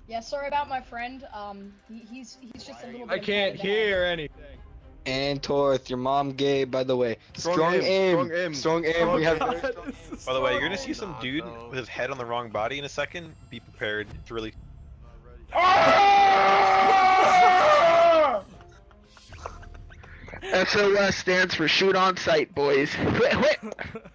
Yeah, sorry about my friend. He's just a little bit. I can't hear anything. And Torth, your mom gay, by the way. Strong aim. Strong aim. We have. By the way, you're gonna see some dude with his head on the wrong body in a second. Be prepared. It's really. SOS stands for shoot on sight, boys.